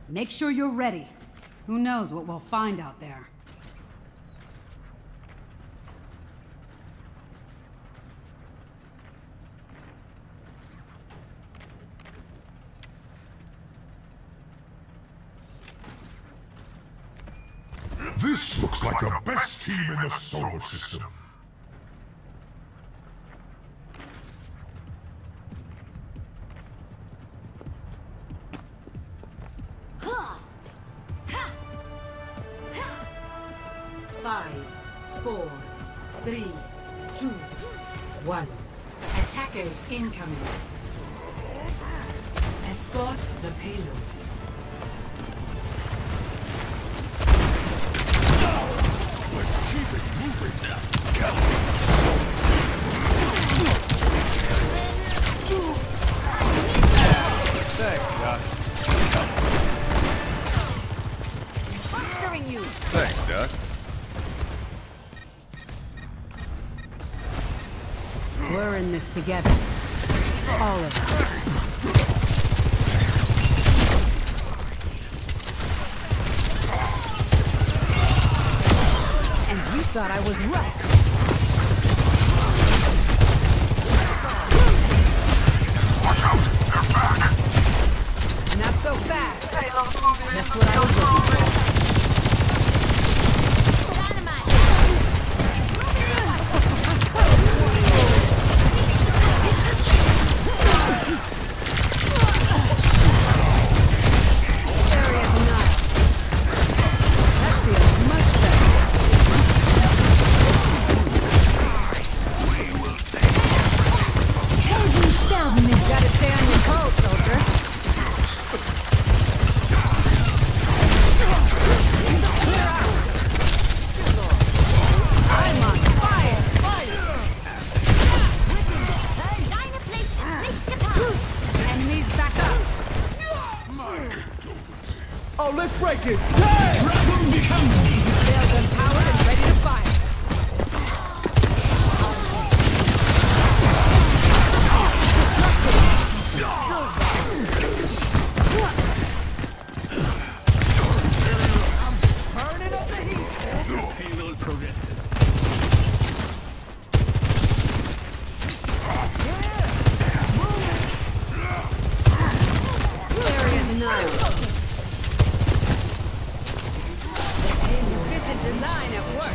Make sure you're ready. Who knows what we'll find out there. This looks like the best team in the solar system. Five, four, three, two, one. Attackers incoming. Escort the payload. Let's keep it moving. Thanks, Doc. Monstering you. Thanks, Doc. We're in this together. All of us. And you thought I was rusty. Watch out! They're back! Not so fast. Just what I was looking for. Gotta stay on your toes, soldier. I'm on fire! Enemies back up! Oh, let's break it! Sails empowered and ready to fire. Payload progresses. Area denied. Efficient design at work.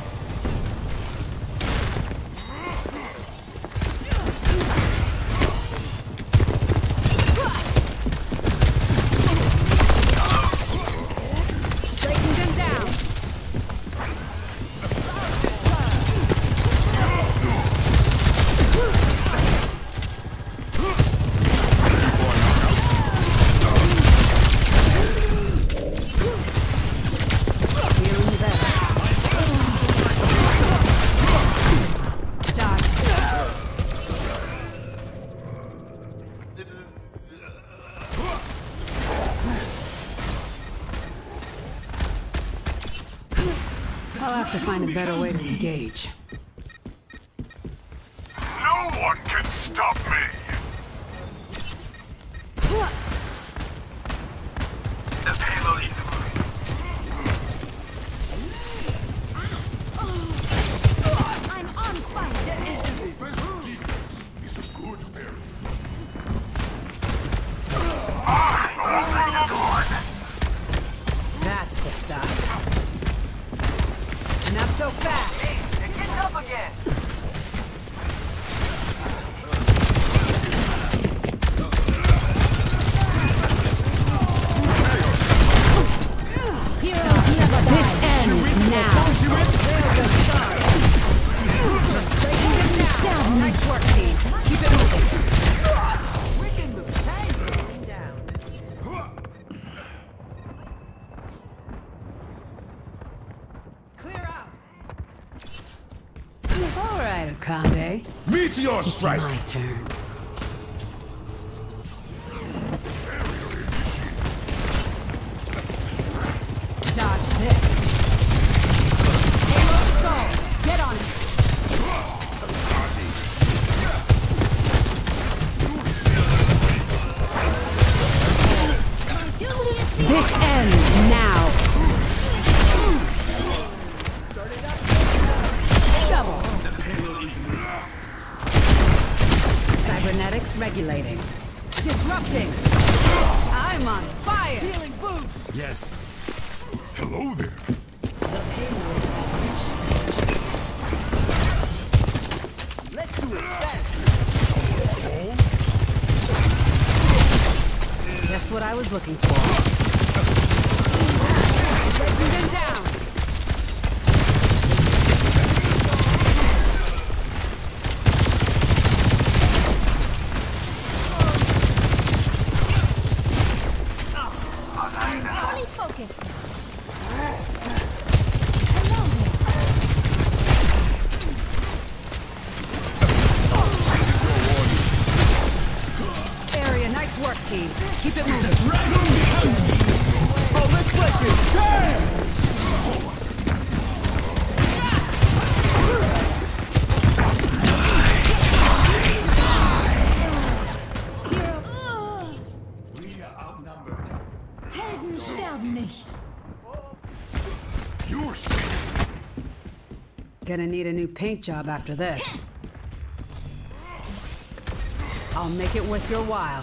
Breaking them down. Feeling better. Dodge. I'll have to find a better way to engage. No one can stop me! The payload is moving. I'm on fire. Defense is a good area. That's the stuff. Not so fast. It gets up again! This ends now. Breaking them down. Nice work, team. Keep it moving. Down. Clear out. All right, Okabe. Meteor It's strike! my turn. Dodge this. Payload stall. Get on it. This Regulating. Disrupting. I'm on fire. Healing boost. Yes. Hello there. Let's do it fast. Just what I was looking for. Taking them down. Fully focused. Hello Area, nice work, team. Keep it moving. Oh, let's break it. Damn! Hero. Helden sterben nicht. You're safe. Gonna need a new paint job after this. I'll make it worth your while.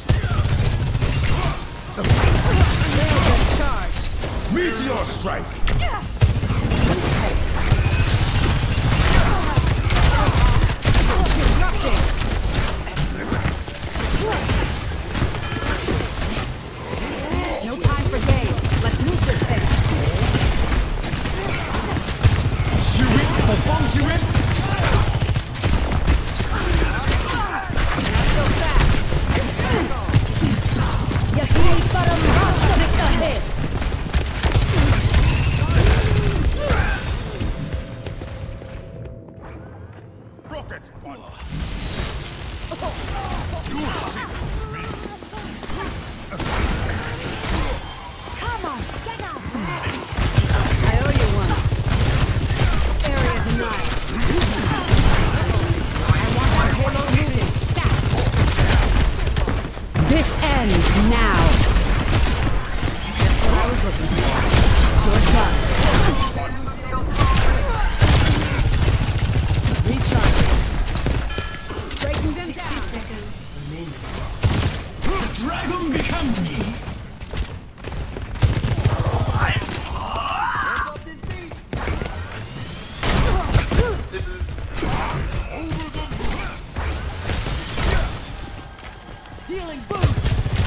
Railgun charged. Meteor strike. Disrupting. No time for games. Let's move this thing. Not so fast. Yahi param ahead. Rocket one. Come on, get out. I owe you one. Area denied. I want my payload moving. Stat. This ends now. Just what I was looking for. You're done. Recharge. Breaking them 60 down. seconds remaining. Dragon becomes me. Healing boost.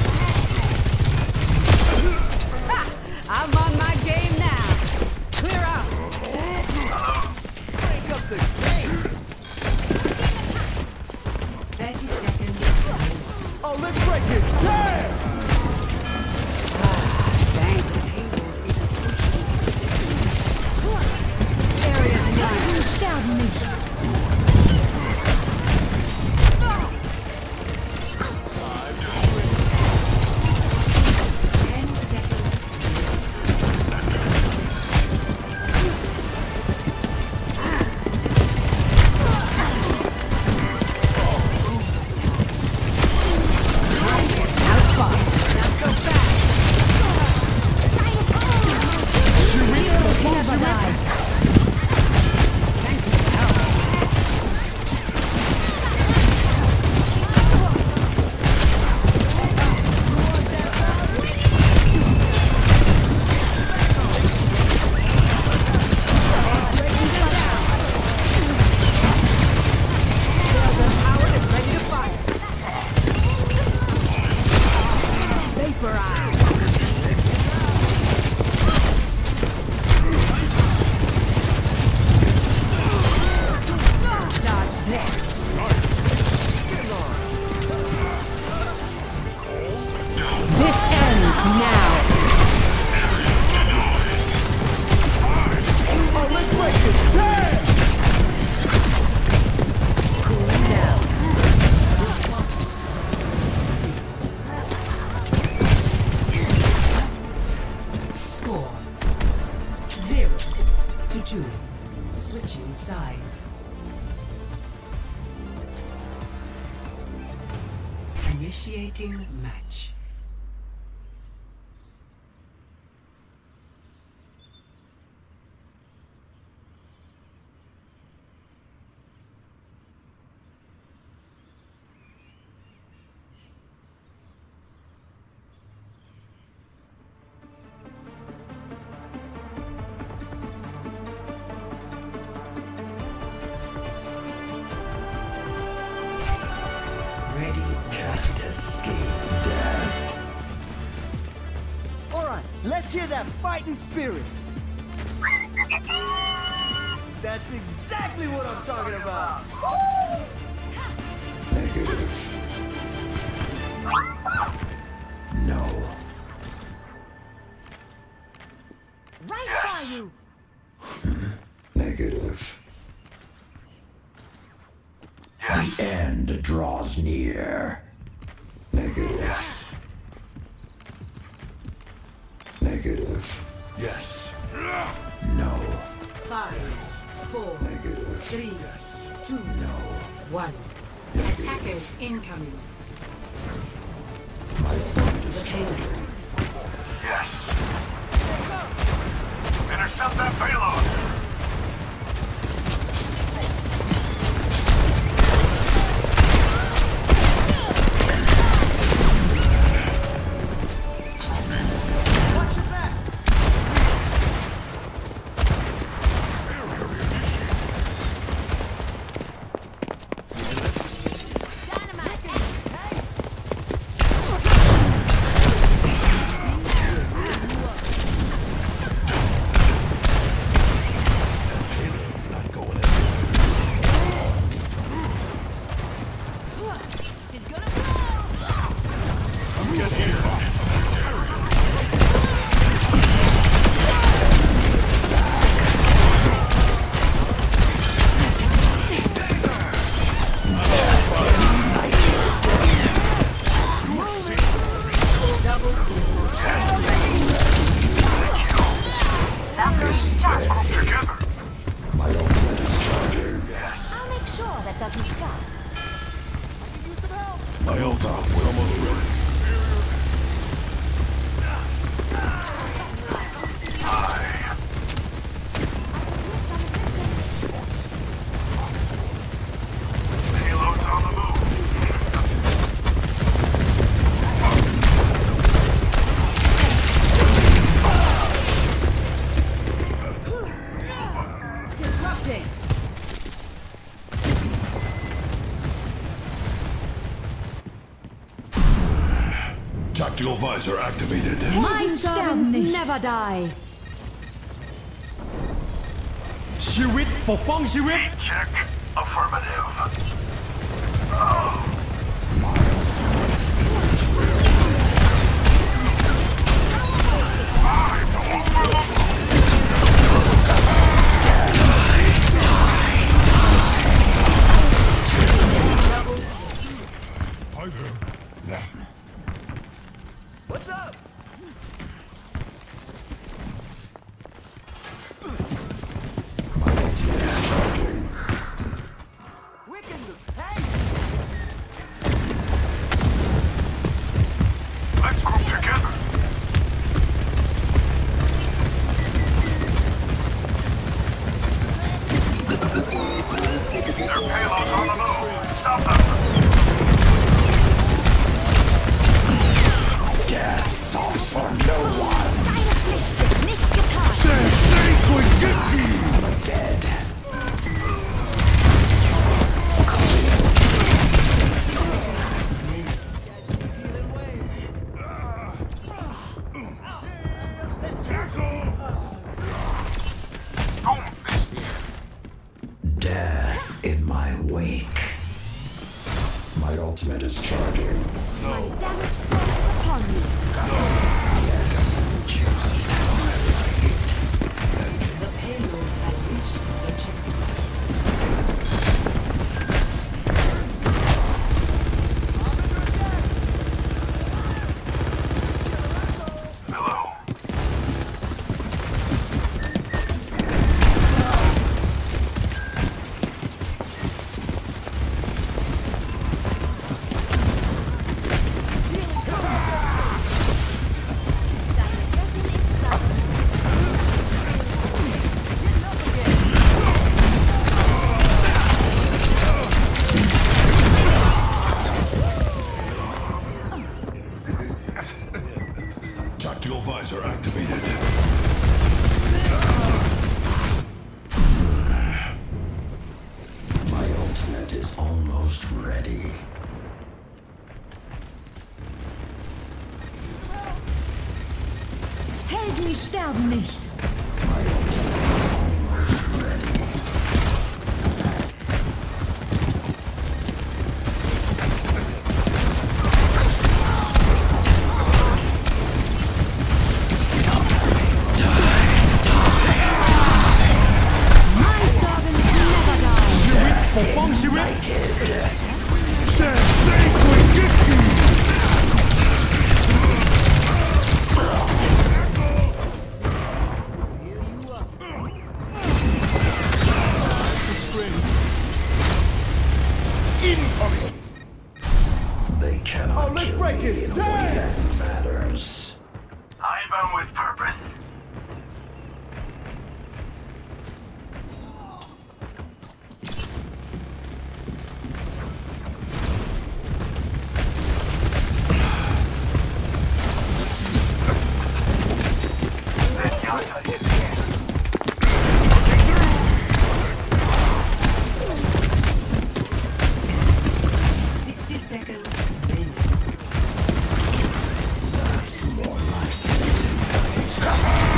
I'm on my game now. Clear out. Break up the game. 30 seconds remaining. Oh, let's break it. Damn! Thanks. Payload is approaching its destination. Area denied. Helden sterben nicht. Outfought. Not so fast. Never die. Thanks for the help. Breaking them down. Railgun powered and ready to fire. Vaporize. Dodge this. This ends now. Oh, let's break it. Damn! Cooling down. Score 0-2. Switching sides. Initiating match. Let's hear that fighting spirit. That's exactly what I'm talking about. Woo! Negative. No. Right by you. Negative. The end draws near. Negative. Negative. Yes. No. 5, 4, Negative. 3, 2, No. 1. Attackers incoming. Stop the payload. Yes. Intercept that payload. Watch your back. Payload's not going in. Get here. Together. My ultimate is charging. I'll make sure that doesn't stop. My ult up. We're almost ready. Payload's on the move. Disrupting. Tactical visor activated. My servants nicht. never die. ชีวิตปกป้องชีวิต Check. Affirmative. Hi there. What's up? My ultimate is charging. Wicked look. Hey! Let's group together. Their payload's on the move. Stop them. Death stops for no one. Deine Pflicht ist nicht getan. I'm dead. She's healing waves. Death in my wake. My ultimate is charging. Damage spawns upon you. Yes, just how I like it. The payload has reached the checkpoint. Hello. Tactical visor activated. My ultimate is almost ready. Helden sterben nicht. My servants never die. ชีวิตปกป้องชีวิต Sensei Quickiki! Incoming. They cannot Oh, let's kill break me it. in a way that matters. I burn with purpose. Zenyatta is here. 60 seconds remaining. That's more like it.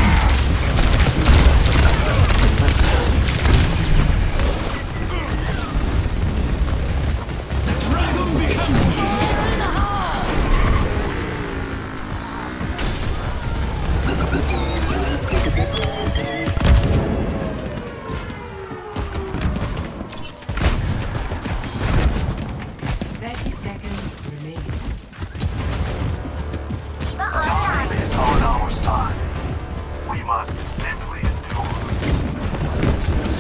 Dragon becomes me. Seconds remaining. Time is on our side. We must simply endure.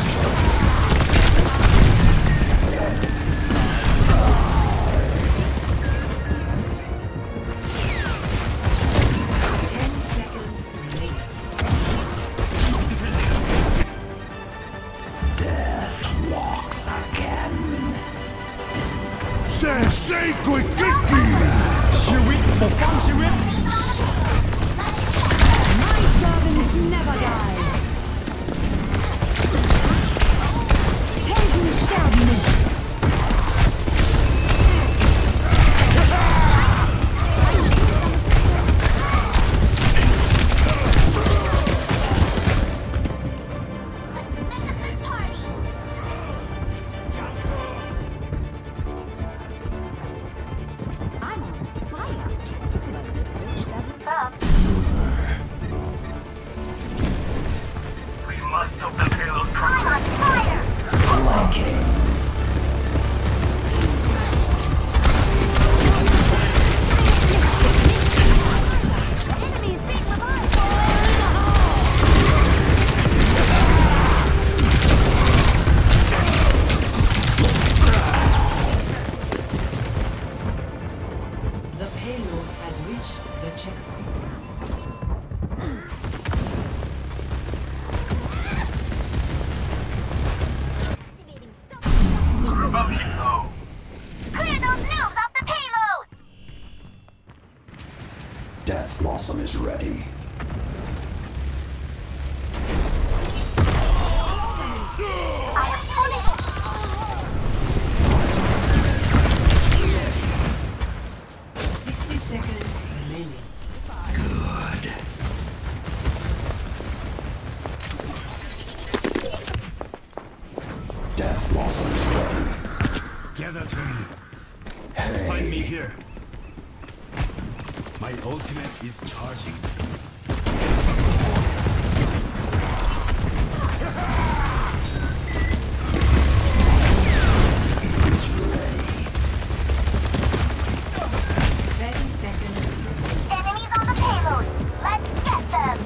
Death walks again. Sensei Quickiki! ชีวิตปกป้องชีวิต My servants never die. Helden sterben nicht. I'm on fire. But this witch doesn't stop. We must stop the payload program. Flanking. Enemies being revived. The payload has reached the checkpoint. Group up here. Clear those noobs off the payload. Death Blossom is ready. I have spotted it. 60 seconds remaining. Good. Death Blossom is ready. Gather to me. Hey. Find me here. My ultimate is charging. It's ready. 30 seconds remaining. Enemies on the payload. Let's get them.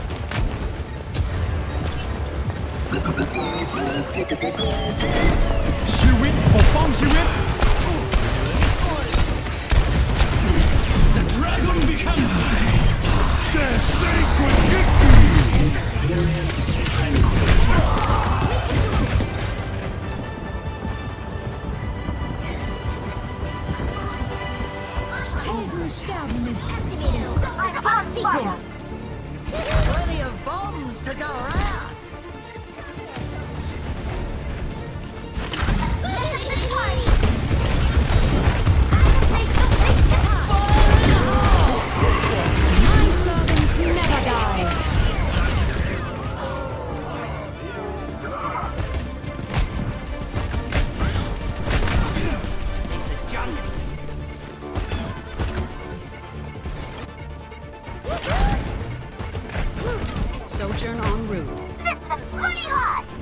Shiwit ปกป้องชีวิต The dragon becomes me. Sensei Quickiki! Experience tranquility. Helden sterben nicht. Activating sequence. Plenty of bombs to go around. Listen to the party. My servants never die. Sojourn en route. System's pretty hot.